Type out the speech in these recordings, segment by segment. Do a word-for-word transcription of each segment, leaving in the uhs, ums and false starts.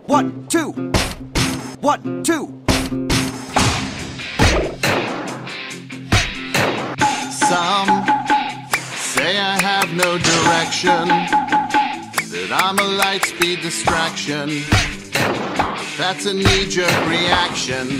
One, two. One, two. Some say I have no direction, that I'm a light speed distraction. That's a knee-jerk reaction.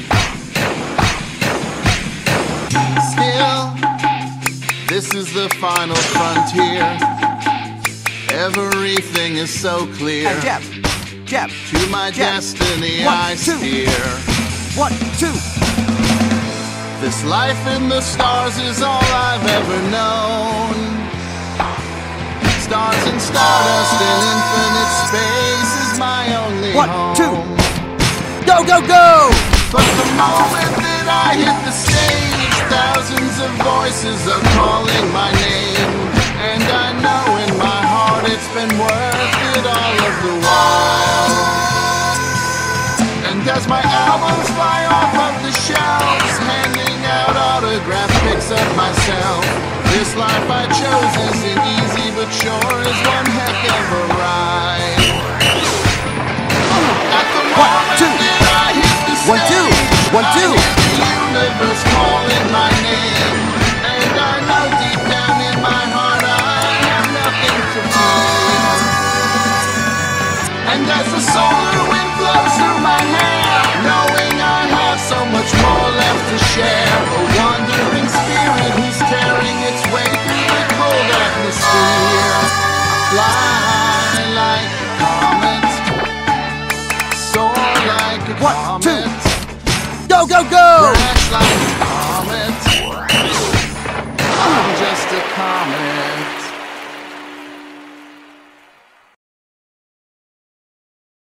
Still, this is the final frontier. Everything is so clear. And Jeff, Jeff, to my Jeff. destiny One, I two. steer. One, two. This life in the stars is all I've ever known. Stars and stardust in infinite space is my only One, home. two. Go, go, go! But the moment that I hit the stage, thousands of voices are calling my name. And I know in my heart it's been worth it all of the while. And as my albums fly off of the shelves, handing out autograph pics of myself, this life I chose isn't easy, but sure is one heck of a ride. At the moment two. that I hit the stage, One, two. One, two. I hear the universe calling my name. And I know deep down in my heart I have nothing to prove. And as the solar wind blows through my hair, knowing I have so much more left to share, a wandering spirit who's tearing its way through the cold atmosphere. Fly like a comet, soar like a One, comet, two. Go, go, go! crash like a comet. I'm just a comet.